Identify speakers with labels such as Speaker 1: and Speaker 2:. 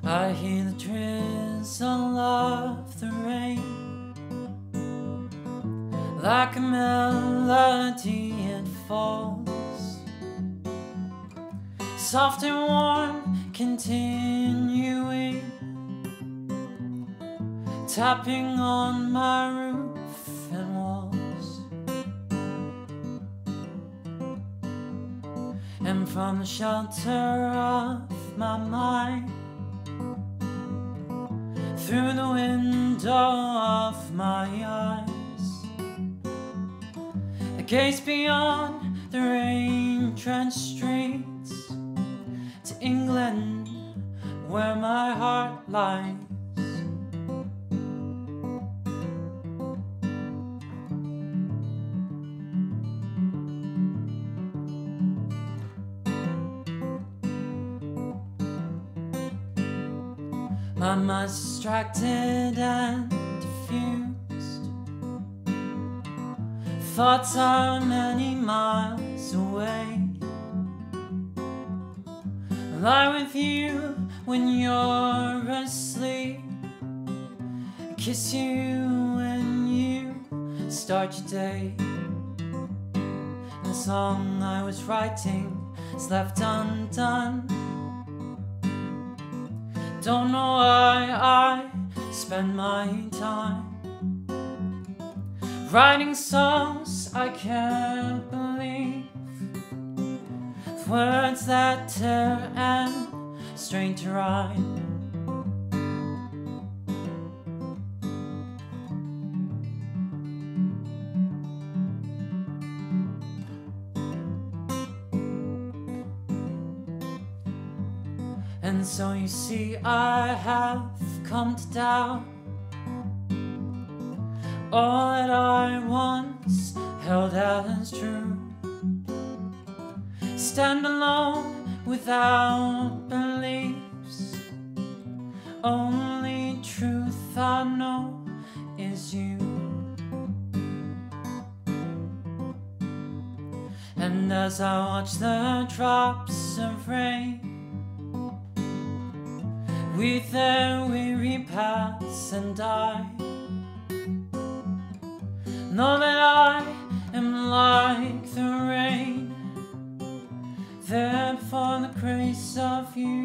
Speaker 1: I hear the drizzle of the rain, like a melody it falls, soft and warm, continuing, tapping on my roof and walls. And from the shelter of my mind, through the window of my eyes, I gaze beyond the rain-drenched streets to England, where my heart lies. My mind's distracted and diffused, thoughts are many miles away. I lie with you when you're asleep, kiss you when you start your day. The song I was writing is left undone. Don't know why I spend my time writing songs I can't believe, words that tear and strain to rhyme. And so you see, I have come to doubt all that I once held out as true. Stand alone without beliefs, only truth I know is you. And as I watch the drops of rain with their weary paths and I know that I am like the rain, there for the grace of you.